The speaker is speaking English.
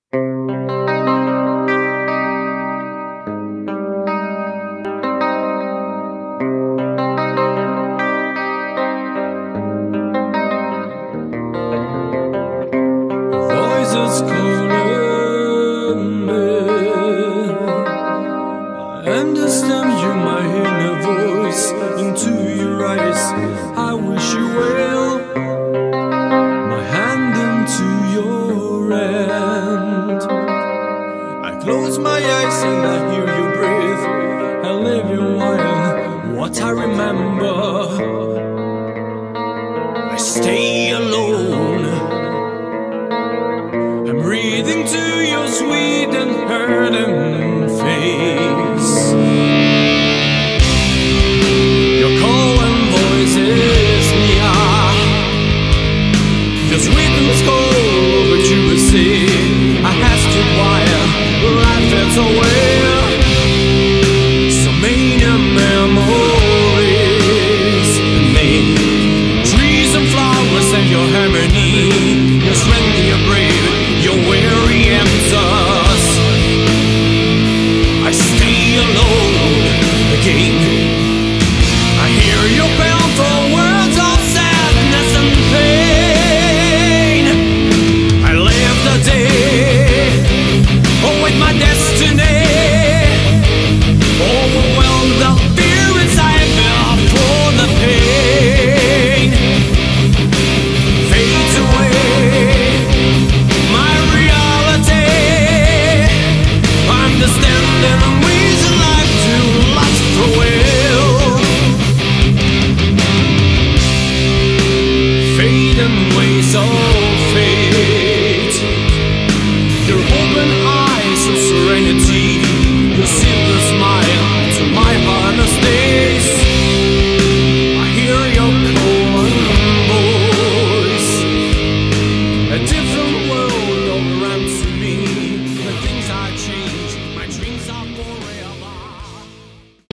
Voices calling me. I understand you, my inner voice, into your eyes. I wish you well. My hand into your hand. I close my eyes and I hear you breathe. I live a while. What I remember, I stay alone. I'm breathing to your sweet and hurting face. Your calling voice is near. Your sweetness cold, but you will see. I asked you why life felt so well. So many memories made. Trees and flowers and your harmony. Your strength, your brave, your weary answers. I stay alone again. I hear your painful words of sadness and pain. I live the day, oh, with my destiny. Overwhelmed the fear inside me for the pain. Fades away, my reality. I'm the standing reason life to last for will. Fading ways of fate. Your open eyes of serenity. Your simple smile.